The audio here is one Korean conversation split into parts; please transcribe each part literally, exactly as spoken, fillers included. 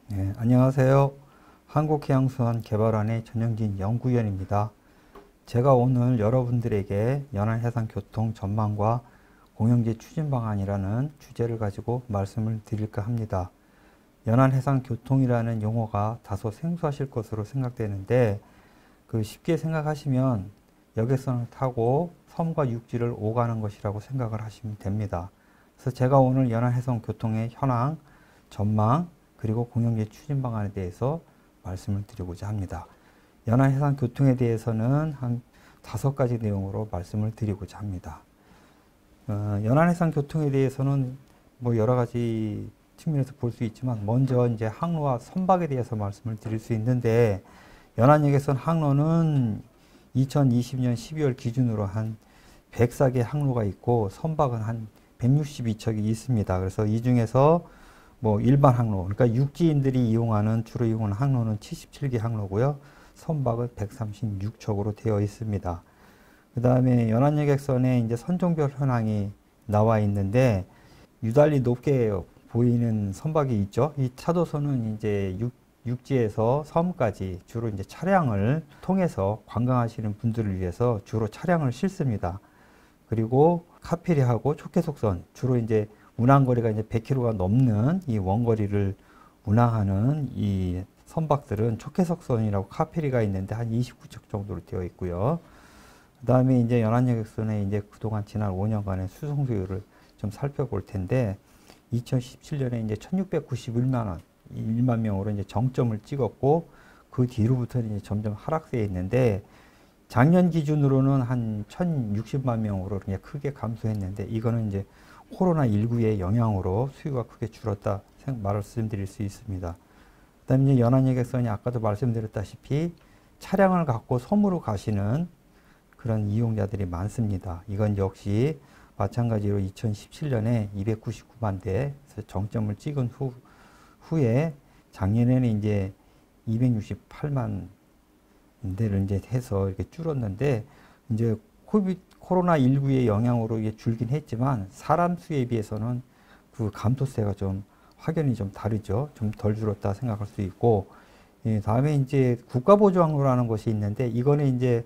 네, 안녕하세요. 한국해양수산 개발원의 전영진 연구위원입니다. 제가 오늘 여러분들에게 연안해상교통 전망과 공영제 추진 방안이라는 주제를 가지고 말씀을 드릴까 합니다. 연안해상교통이라는 용어가 다소 생소하실 것으로 생각되는데, 그 쉽게 생각하시면 여객선을 타고 섬과 육지를 오가는 것이라고 생각을 하시면 됩니다. 그래서 제가 오늘 연안해상교통의 현황, 전망, 그리고 공영제 추진 방안에 대해서 말씀을 드리고자 합니다. 연안해상교통에 대해서는 한 다섯 가지 내용으로 말씀을 드리고자 합니다. 어, 연안해상교통에 대해서는 뭐 여러 가지 측면에서 볼 수 있지만, 먼저 이제 항로와 선박에 대해서 말씀을 드릴 수 있는데, 연안여객선 항로는 이천이십 년 십이월 기준으로 한 백사 개 항로가 있고, 선박은 한 백육십이 척이 있습니다. 그래서 이 중에서 뭐 일반 항로, 그러니까 육지인들이 이용하는, 주로 이용하는 항로는 칠십칠 개 항로고요. 선박은 백삼십육 척으로 되어 있습니다. 그 다음에 연안여객선에 이제 선종별 현황이 나와 있는데, 유달리 높게 보이는 선박이 있죠. 이 차도선은 이제 육, 육지에서 섬까지 주로 이제 차량을 통해서 관광하시는 분들을 위해서 주로 차량을 싣습니다. 그리고 카피리하고 초계속선, 주로 이제 운항거리가 이제 백 킬로미터가 넘는 이 원거리를 운항하는 이 선박들은 초계속선이라고 카피리가 있는데 한 이십구 척 정도로 되어 있고요. 그 다음에 이제 연안여객선의 이제 그동안 지난 오 년간의 수송 수요를 좀 살펴볼 텐데, 이천십칠 년에 이제 천육백구십일만 원, 일만 명으로 이제 정점을 찍었고, 그 뒤로부터는 이제 점점 하락세에 있는데, 작년 기준으로는 한 천육십만 명으로 그냥 크게 감소했는데, 이거는 이제 코로나 십구의 영향으로 수요가 크게 줄었다 말씀드릴 수 있습니다. 그 다음에 이제 연안여객선이 아까도 말씀드렸다시피 차량을 갖고 섬으로 가시는 그런 이용자들이 많습니다. 이건 역시 마찬가지로 이천십칠 년에 이백구십구만 대에서 정점을 찍은 후, 후에 작년에는 이제 이백육십팔만 대를 이제 해서 이렇게 줄었는데, 이제 코비드, 코로나 십구의 영향으로 이게 줄긴 했지만, 사람 수에 비해서는 그 감소세가 좀 확연히 좀 다르죠. 좀 덜 줄었다 생각할 수 있고, 예, 다음에 이제 국가보조항로라는 것이 있는데, 이거는 이제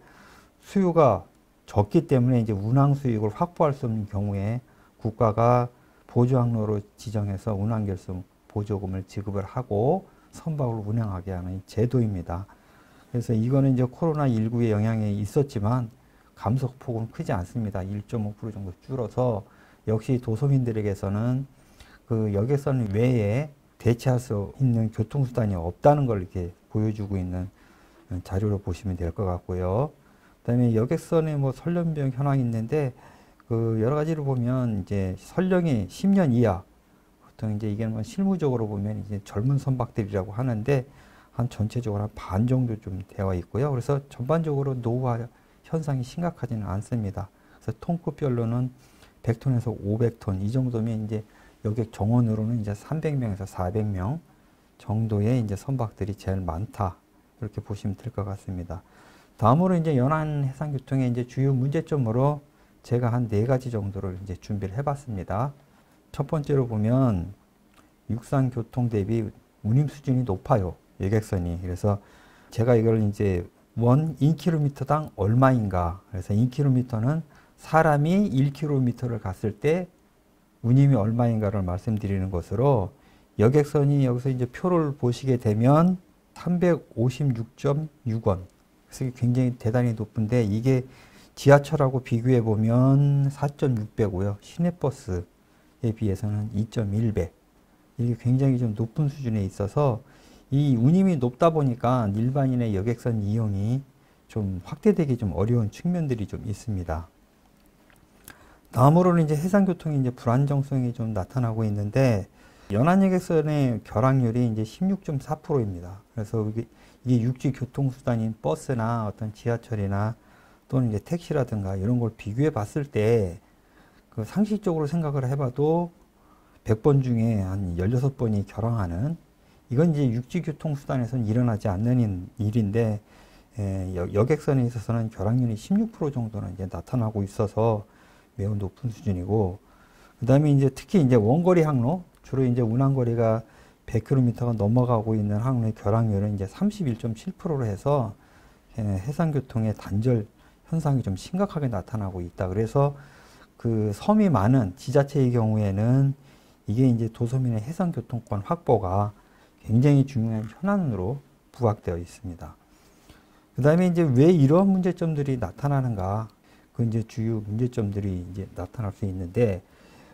수요가 적기 때문에 이제 운항 수익을 확보할 수 없는 경우에 국가가 보조항로로 지정해서 운항결손 보조금을 지급을 하고 선박을 운항하게 하는 제도입니다. 그래서 이거는 이제 코로나 십구의 영향이 있었지만 감소폭은 크지 않습니다. 일 점 오 퍼센트 정도 줄어서, 역시 도소민들에게서는 그 여객선 외에 대체할 수 있는 교통수단이 없다는 걸 이렇게 보여주고 있는 자료로 보시면 될 것 같고요. 그다음에 여객선의 뭐 선련비용 현황이 있는데, 그 여러 가지로 보면 이제 선령이 십 년 이하, 보통 이제 이게 뭐 실무적으로 보면 이제 젊은 선박들이라고 하는데, 한 전체적으로 한 반 정도 좀 되어 있고요. 그래서 전반적으로 노후화 현상이 심각하지는 않습니다. 그래서 톤급별로는 백 톤에서 오백 톤 이 정도면 이제 여객 정원으로는 이제 삼백 명에서 사백 명 정도의 이제 선박들이 제일 많다, 이렇게 보시면 될 것 같습니다. 다음으로 이제 연안해상교통의 이제 주요 문제점으로 제가 한 네 가지 정도를 이제 준비를 해봤습니다. 첫 번째로 보면 육상교통 대비 운임 수준이 높아요, 여객선이. 그래서 제가 이걸 이제 원 인킬로미터당 얼마인가, 그래서 인킬로미터는 사람이 일 킬로미터를 갔을 때 운임이 얼마인가를 말씀드리는 것으로, 여객선이 여기서 이제 표를 보시게 되면 삼백오십육 점 육 원, 그래서 굉장히 대단히 높은데, 이게 지하철하고 비교해 보면 사 점 육 배고요. 시내버스에 비해서는 이 점 일 배. 이게 굉장히 좀 높은 수준에 있어서, 이 운임이 높다 보니까 일반인의 여객선 이용이 좀 확대되기 좀 어려운 측면들이 좀 있습니다. 다음으로는 이제 해상교통이 이제 불안정성이 좀 나타나고 있는데, 연안여객선의 결항률이 이제 십육 점 사 퍼센트입니다. 그래서 이게, 이게 육지 교통수단인 버스나 어떤 지하철이나 또는 이제 택시라든가 이런 걸 비교해 봤을 때, 그 상식적으로 생각을 해봐도 백 번 중에 한 십육 번이 결항하는, 이건 이제 육지교통수단에서는 일어나지 않는 일인데, 에, 여, 여객선에 있어서는 결항률이 십육 퍼센트 정도는 이제 나타나고 있어서 매우 높은 수준이고, 그 다음에 이제 특히 이제 원거리 항로, 주로 이제 운항거리가 백 킬로미터가 넘어가고 있는 항로의 결항률은 이제 삼십일 점 칠 퍼센트로 해서 해상교통의 단절 현상이 좀 심각하게 나타나고 있다. 그래서 그 섬이 많은 지자체의 경우에는 이게 이제 도서민의 해상교통권 확보가 굉장히 중요한 현안으로 부각되어 있습니다. 그 다음에 이제 왜 이러한 문제점들이 나타나는가? 그 이제 주요 문제점들이 이제 나타날 수 있는데,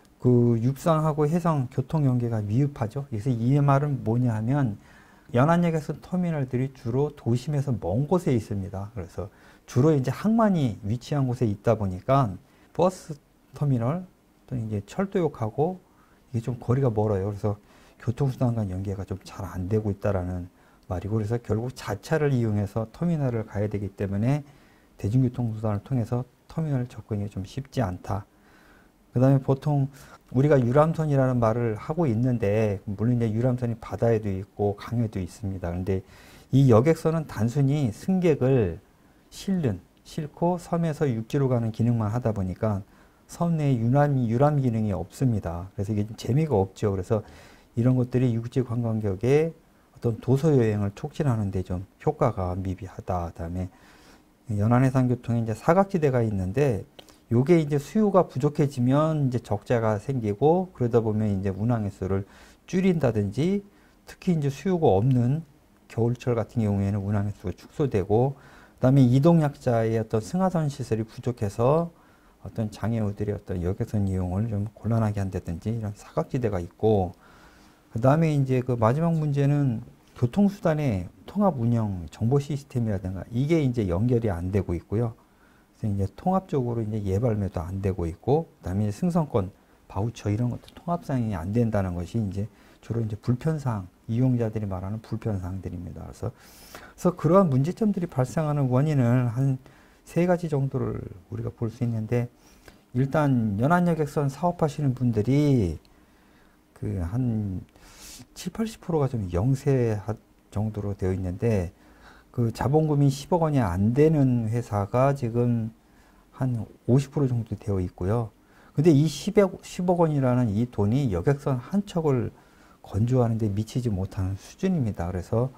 그 육상하고 해상 교통 연계가 미흡하죠. 그래서 이 말은 뭐냐 하면, 연안역에서 터미널들이 주로 도심에서 먼 곳에 있습니다. 그래서 주로 이제 항만이 위치한 곳에 있다 보니까 버스 터미널 또는 이제 철도역하고 이게 좀 거리가 멀어요. 그래서 교통수단 간 연계가 좀 잘 안 되고 있다라는 말이고, 그래서 결국 자차를 이용해서 터미널을 가야 되기 때문에 대중교통수단을 통해서 터미널 접근이 좀 쉽지 않다. 그 다음에 보통 우리가 유람선이라는 말을 하고 있는데, 물론 이제 유람선이 바다에도 있고 강에도 있습니다. 그런데 이 여객선은 단순히 승객을 실는, 싣고 섬에서 육지로 가는 기능만 하다 보니까 섬 내에 유람, 유람 기능이 없습니다. 그래서 이게 좀 재미가 없죠. 그래서 이런 것들이 육지 관광객의 어떤 도서 여행을 촉진하는 데 좀 효과가 미비하다. 그다음에 연안해상교통에 이제 사각지대가 있는데, 요게 이제 수요가 부족해지면 이제 적자가 생기고, 그러다 보면 이제 운항 횟수를 줄인다든지, 특히 이제 수요가 없는 겨울철 같은 경우에는 운항 횟수가 축소되고, 그다음에 이동약자의 어떤 승하선 시설이 부족해서 어떤 장애우들의 어떤 여객선 이용을 좀 곤란하게 한다든지 이런 사각지대가 있고, 그 다음에 이제 그 마지막 문제는 교통수단의 통합 운영 정보 시스템이라든가 이게 이제 연결이 안 되고 있고요. 그래서 이제 통합적으로 이제 예발매도 안 되고 있고, 그 다음에 승선권, 바우처 이런 것도 통합상이 안 된다는 것이 이제 주로 이제 불편사항, 이용자들이 말하는 불편사항들입니다. 그래서, 그래서 그러한 문제점들이 발생하는 원인을 한 세 가지 정도를 우리가 볼 수 있는데, 일단 연안여객선 사업하시는 분들이 그 한 칠, 팔십 퍼센트가 좀 영세 정도로 되어 있는데, 그 자본금이 십억 원이 안 되는 회사가 지금 한 오십 퍼센트 정도 되어 있고요. 근데 이 십억 원이라는 이 돈이 여객선 한 척을 건조하는 데 미치지 못하는 수준입니다. 그래서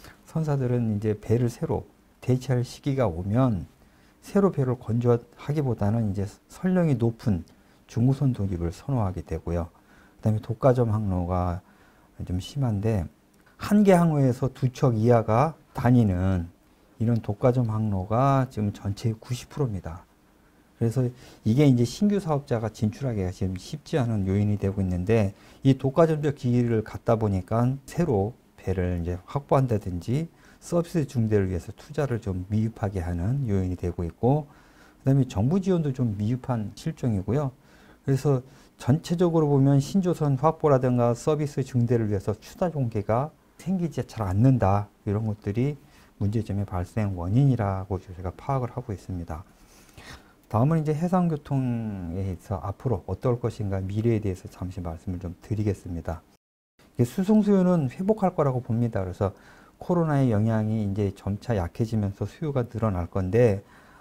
선사들은 이제 배를 새로 대체할 시기가 오면 새로 배를 건조하기보다는 이제 선령이 높은 중후선 도입을 선호하게 되고요. 그 다음에 독과점 항로가 좀 심한데, 한 개 항로에서 두 척 이하가 다니는 이런 독과점 항로가 지금 전체의 구십 퍼센트입니다. 그래서 이게 이제 신규 사업자가 진출하기가 지금 쉽지 않은 요인이 되고 있는데, 이 독과점적 기기를 갖다 보니까 새로 배를 이제 확보한다든지 서비스 중대를 위해서 투자를 좀 미흡하게 하는 요인이 되고 있고, 그 다음에 정부 지원도 좀 미흡한 실정이고요. 그래서 전체적으로 보면 신조선 확보라든가 서비스 증대를 위해서 추가 종계가 생기지 잘 않는다. 이런 것들이 문제점의 발생 원인이라고 제가 파악을 하고 있습니다. 다음은 이제 해상교통에 대해서 앞으로 어떨 것인가, 미래에 대해서 잠시 말씀을 좀 드리겠습니다. 수송 수요는 회복할 거라고 봅니다. 그래서 코로나의 영향이 이제 점차 약해지면서 수요가 늘어날 건데,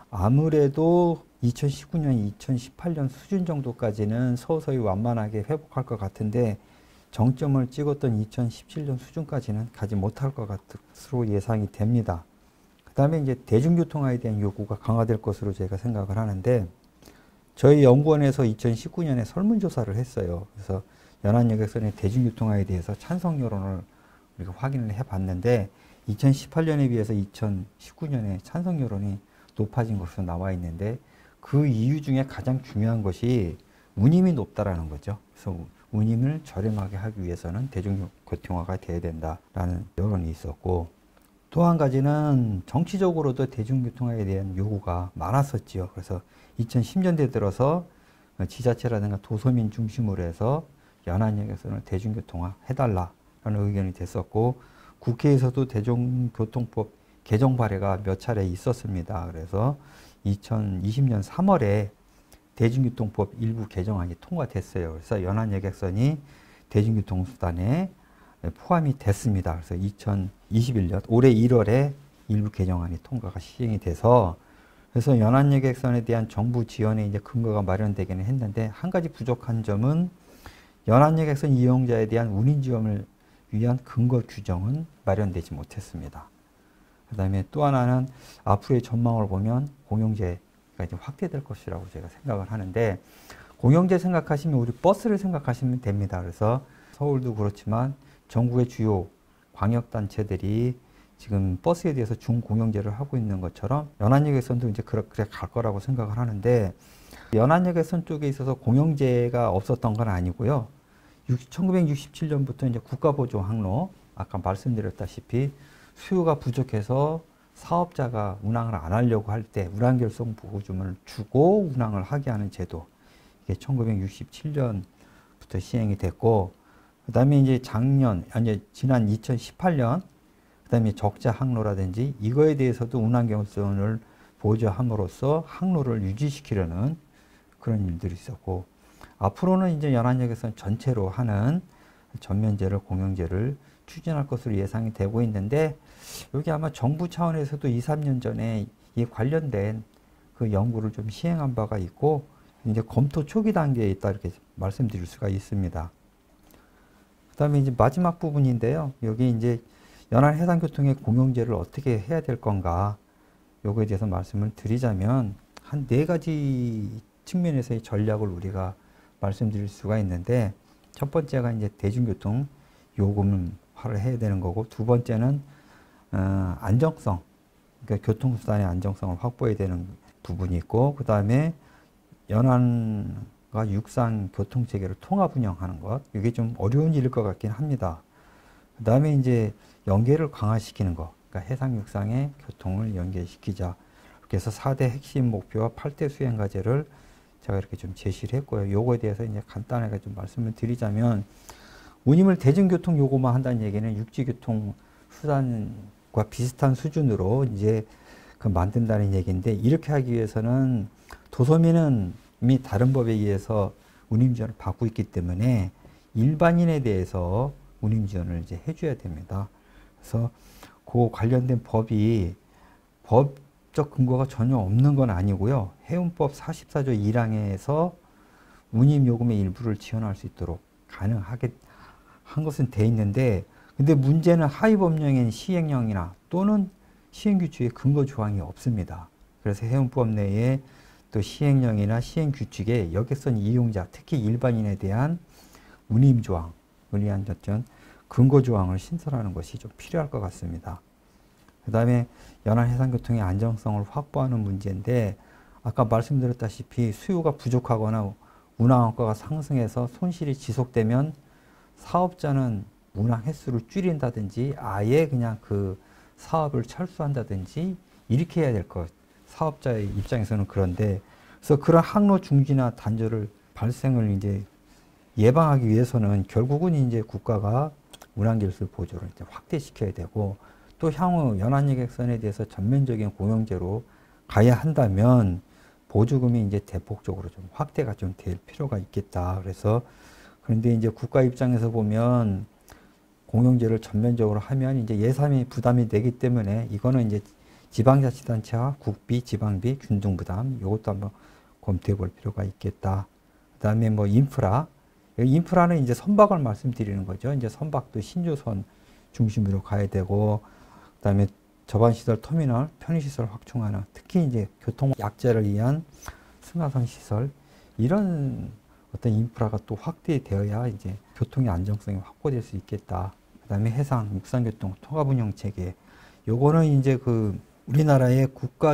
아무래도 이천십구 년, 이천십팔 년 수준 정도까지는 서서히 완만하게 회복할 것 같은데, 정점을 찍었던 이천십칠 년 수준까지는 가지 못할 것 것으로 예상이 됩니다. 그 다음에 이제 대중교통화에 대한 요구가 강화될 것으로 제가 생각을 하는데, 저희 연구원에서 이천십구 년에 설문조사를 했어요. 그래서 연안여객선의 대중교통화에 대해서 찬성 여론을 우리가 확인을 해봤는데, 이천십팔 년에 비해서 이천십구 년에 찬성 여론이 높아진 것으로 나와 있는데, 그 이유 중에 가장 중요한 것이 운임이 높다라는 거죠. 그래서 운임을 저렴하게 하기 위해서는 대중교통화가 돼야 된다라는 여론이 있었고, 또 한 가지는 정치적으로도 대중교통화에 대한 요구가 많았었지요. 그래서 이천십 년대 들어서 지자체라든가 도서민 중심으로 해서 연안역에서는 대중교통화 해달라라는 의견이 됐었고, 국회에서도 대중교통법 개정 발의가 몇 차례 있었습니다. 그래서 이천이십 년 삼월에 대중교통법 일부 개정안이 통과됐어요. 그래서 연안여객선이 대중교통수단에 포함이 됐습니다. 그래서 이천이십일 년 올해 일월에 일부 개정안이 통과가 시행이 돼서, 그래서 연안여객선에 대한 정부 지원에 이제 근거가 마련되기는 했는데, 한 가지 부족한 점은 연안여객선 이용자에 대한 운임 지원을 위한 근거 규정은 마련되지 못했습니다. 그 다음에 또 하나는 앞으로의 전망을 보면 공영제가 이제 확대될 것이라고 제가 생각을 하는데, 공영제 생각하시면 우리 버스를 생각하시면 됩니다. 그래서 서울도 그렇지만 전국의 주요 광역단체들이 지금 버스에 대해서 준공영제를 하고 있는 것처럼 연안역에선도 이제 그렇게 갈 거라고 생각을 하는데, 연안역에선 쪽에 있어서 공영제가 없었던 건 아니고요. 천구백육십칠 년부터 이제 국가보조 항로, 아까 말씀드렸다시피 수요가 부족해서 사업자가 운항을 안 하려고 할 때 운항결손 보조금을 주고 운항을 하게 하는 제도. 이게 천구백육십칠 년부터 시행이 됐고, 그 다음에 이제 작년, 아니, 지난 이천십팔 년, 그 다음에 적자 항로라든지 이거에 대해서도 운항결손을 보조함으로써 항로를 유지시키려는 그런 일들이 있었고, 앞으로는 이제 연안역에서는 전체로 하는 전면제를, 공영제를 추진할 것으로 예상이 되고 있는데, 여기 아마 정부 차원에서도 이, 삼 년 전에 이 관련된 그 연구를 좀 시행한 바가 있고, 이제 검토 초기 단계에 있다 이렇게 말씀드릴 수가 있습니다. 그 다음에 이제 마지막 부분인데요. 여기 이제 연안해상교통의 공영제를 어떻게 해야 될 건가, 요거에 대해서 말씀을 드리자면 한 네 가지 측면에서의 전략을 우리가 말씀드릴 수가 있는데, 첫 번째가 이제 대중교통 요금화를 해야 되는 거고, 두 번째는 어, 안정성, 그러니까 교통수단의 안정성을 확보해야 되는 부분이 있고, 그 다음에 연안과 육상 교통체계를 통합 운영하는 것, 이게 좀 어려운 일일 것 같긴 합니다. 그 다음에 이제 연계를 강화시키는 것, 그러니까 해상 육상의 교통을 연계시키자. 그렇게 해서 사 대 핵심 목표와 팔 대 수행 과제를 제가 이렇게 좀 제시를 했고요. 요거에 대해서 이제 간단하게 좀 말씀을 드리자면, 운임을 대중교통 요금화 한다는 얘기는 육지교통 수단과 비슷한 수준으로 이제 그 만든다는 얘기인데, 이렇게 하기 위해서는 도소민은 이미 다른 법에 의해서 운임지원을 받고 있기 때문에 일반인에 대해서 운임지원을 이제 해줘야 됩니다. 그래서 그 관련된 법이 법적 근거가 전혀 없는 건 아니고요. 해운법 사십사 조 일 항에서 운임요금의 일부를 지원할 수 있도록 가능하게 한 것은 돼 있는데, 근데 문제는 하위법령인 시행령이나 또는 시행규칙에 근거 조항이 없습니다. 그래서 해운법 내에 또 시행령이나 시행규칙에 여객선 이용자, 특히 일반인에 대한 운임조항을 위한 어떤 근거조항을 신설하는 것이 좀 필요할 것 같습니다. 그 다음에 연안해상교통의 안정성을 확보하는 문제인데, 아까 말씀드렸다시피 수요가 부족하거나 운항원가가 상승해서 손실이 지속되면 사업자는 운항 횟수를 줄인다든지 아예 그냥 그 사업을 철수한다든지 이렇게 해야 될 것. 사업자의 입장에서는 그런데, 그래서 그런 항로 중지나 단절을 발생을 이제 예방하기 위해서는 결국은 이제 국가가 운항결손 보조를 이제 확대시켜야 되고, 또 향후 연안여객선에 대해서 전면적인 공영제로 가야 한다면 보조금이 이제 대폭적으로 좀 확대가 좀 될 필요가 있겠다. 그래서 그런데 이제 국가 입장에서 보면 공영제를 전면적으로 하면 이제 예산이 부담이 되기 때문에 이거는 이제 지방자치단체와 국비, 지방비 균등 부담, 이것도 한번 검토해 볼 필요가 있겠다. 그 다음에 뭐 인프라, 인프라는 이제 선박을 말씀드리는 거죠. 이제 선박도 신조선 중심으로 가야 되고, 그 다음에 저반시설 터미널, 편의시설 확충하는, 특히 이제 교통 약자를 위한 승하선 시설, 이런 어떤 인프라가 또 확대되어야 이제 교통의 안정성이 확보될 수 있겠다. 그 다음에 해상, 육상교통 통합운영 체계, 요거는 이제 그 우리나라의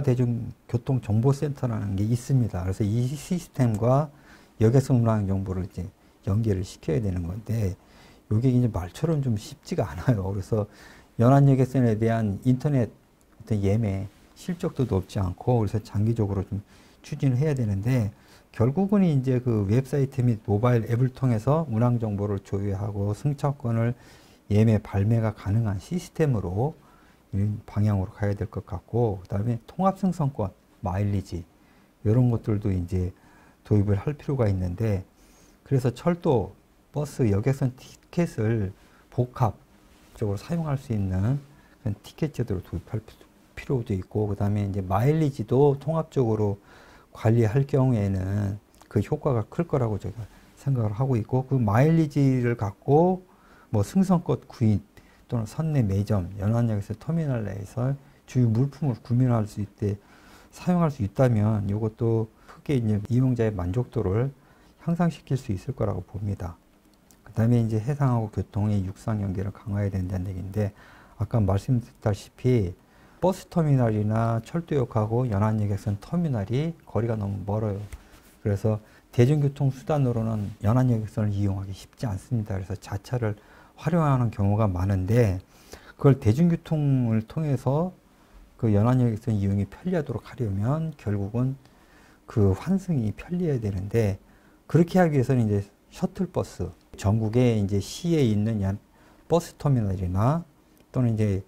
국가대중교통정보센터라는 게 있습니다. 그래서 이 시스템과 여객선 운항 정보를 이제 연계를 시켜야 되는 건데, 요게 이제 말처럼 좀 쉽지가 않아요. 그래서 연안여객선에 대한 인터넷 어떤 예매 실적도 높지 않고, 그래서 장기적으로 좀 추진을 해야 되는데, 결국은 이제 그 웹사이트 및 모바일 앱을 통해서 운항 정보를 조회하고 승차권을 예매 발매가 가능한 시스템으로 이런 방향으로 가야 될 것 같고, 그 다음에 통합 승선권, 마일리지 이런 것들도 이제 도입을 할 필요가 있는데, 그래서 철도, 버스, 여객선 티켓을 복합적으로 사용할 수 있는 그런 티켓 제도를 도입할 필요도 있고, 그 다음에 이제 마일리지도 통합적으로 관리할 경우에는 그 효과가 클 거라고 제가 생각을 하고 있고, 그 마일리지를 갖고 뭐 승성껏 구인 또는 선내 매점, 연안역에서 터미널 내에서 주요 물품을 구매할 수 있게 사용할 수 있다면 이것도 크게 이제 이용자의 만족도를 향상시킬 수 있을 거라고 봅니다. 그 다음에 이제 해상하고 교통의 육상 연계를 강화해야 된다는 얘기인데, 아까 말씀드렸다시피 버스 터미널이나 철도역하고 연안역에서는 터미널이 거리가 너무 멀어요. 그래서 대중교통 수단으로는 연안역에서는 이용하기 쉽지 않습니다. 그래서 자차를 활용하는 경우가 많은데, 그걸 대중교통을 통해서 그 연안역에서 이용이 편리하도록 하려면 결국은 그 환승이 편리해야 되는데, 그렇게 하기 위해서는 이제 셔틀버스, 전국에 이제 시에 있는 버스 터미널이나 또는 이제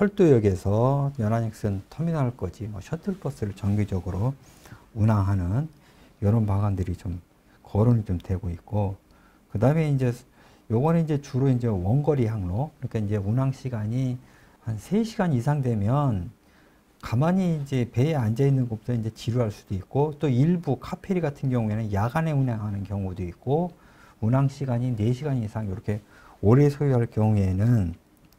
철도역에서 연안역선 터미널까지 뭐 셔틀버스를 정기적으로 운항하는 이런 방안들이 좀 거론이 좀 되고 있고, 그 다음에 이제 요거는 이제 주로 이제 원거리 항로, 그러니까 이제 운항 시간이 한 세 시간 이상 되면 가만히 이제 배에 앉아 있는 것보다 이제 지루할 수도 있고, 또 일부 카페리 같은 경우에는 야간에 운항하는 경우도 있고, 운항 시간이 네 시간 이상 이렇게 오래 소요할 경우에는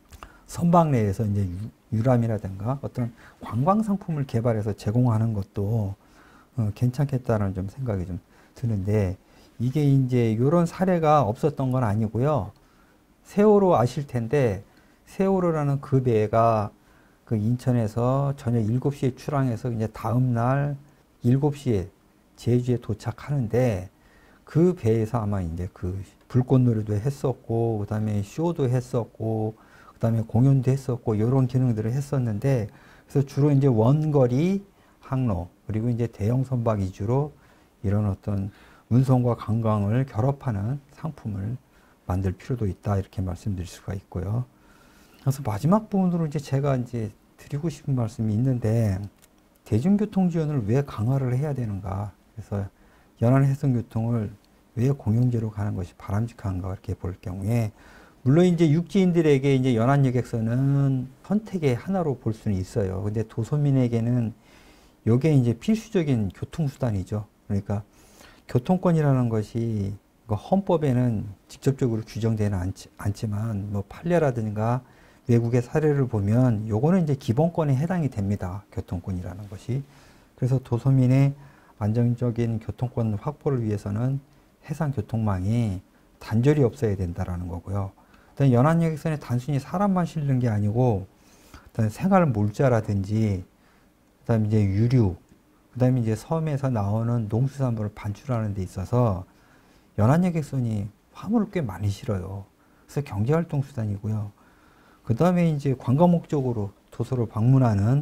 선박 내에서 이제 유람이라든가 어떤 관광 상품을 개발해서 제공하는 것도 어, 괜찮겠다는 좀 생각이 좀 드는데, 이게 이제 이런 사례가 없었던 건 아니고요. 세월호 아실 텐데, 세월호라는 그 배가 그 인천에서 저녁 일곱 시에 출항해서 이제 다음 날 일곱 시에 제주에 도착하는데, 그 배에서 아마 이제 그 불꽃놀이도 했었고, 그 다음에 쇼도 했었고, 그 다음에 공연도 했었고, 이런 기능들을 했었는데, 그래서 주로 이제 원거리 항로, 그리고 이제 대형 선박 위주로 이런 어떤 운송과 관광을 결합하는 상품을 만들 필요도 있다, 이렇게 말씀드릴 수가 있고요. 그래서 마지막 부분으로 이제 제가 이제 드리고 싶은 말씀이 있는데, 대중교통 지원을 왜 강화를 해야 되는가? 그래서 연안해상교통을 왜 공영제로 가는 것이 바람직한가? 이렇게 볼 경우에, 물론 이제 육지인들에게 이제 연안여객선은 선택의 하나로 볼 수는 있어요. 근데 도소민에게는 이게 이제 필수적인 교통수단이죠. 그러니까 교통권이라는 것이 헌법에는 직접적으로 규정되는 않지, 않지만 뭐 판례라든가 외국의 사례를 보면 요거는 이제 기본권에 해당이 됩니다. 교통권이라는 것이. 그래서 도소민의 안정적인 교통권 확보를 위해서는 해상교통망이 단절이 없어야 된다라는 거고요. 연안여객선에 단순히 사람만 실는 게 아니고, 그다음에 생활 물자라든지, 그다음에 이제 유류, 그다음에 이제 섬에서 나오는 농수산물을 반출하는 데 있어서 연안여객선이 화물을 꽤 많이 실어요. 그래서 경제활동 수단이고요. 그다음에 이제 관광 목적으로 도서를 방문하는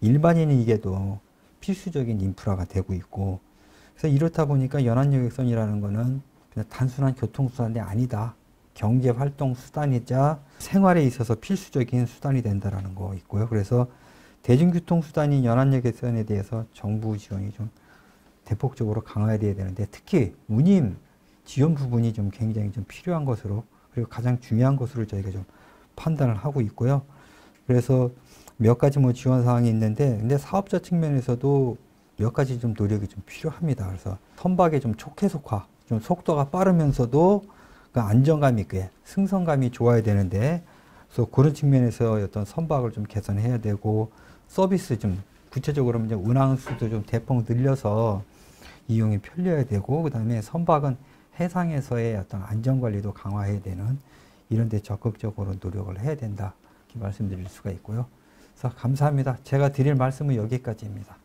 일반인에게도 필수적인 인프라가 되고 있고, 그래서 이렇다 보니까 연안여객선이라는 거는 그냥 단순한 교통수단이 아니다. 경제활동 수단이자 생활에 있어서 필수적인 수단이 된다라는 거 있고요. 그래서 대중교통 수단인 연안여객선에 대해서 정부 지원이 좀 대폭적으로 강화돼야 되는데, 특히 운임 지원 부분이 좀 굉장히 좀 필요한 것으로, 그리고 가장 중요한 것으로 저희가 좀 판단을 하고 있고요. 그래서 몇 가지 뭐 지원 사항이 있는데, 근데 사업자 측면에서도 몇 가지 좀 노력이 좀 필요합니다. 그래서 선박의 좀 초계속화, 좀 속도가 빠르면서도 그 안정감 있게 승선감이 좋아야 되는데, 그래서 그런 측면에서 어떤 선박을 좀 개선해야 되고, 서비스 좀 구체적으로 이제 운항 수도 좀 대폭 늘려서 이용이 편리해야 되고, 그 다음에 선박은 해상에서의 어떤 안전관리도 강화해야 되는 이런 데 적극적으로 노력을 해야 된다, 이렇게 말씀드릴 수가 있고요. 그래서 감사합니다. 제가 드릴 말씀은 여기까지입니다.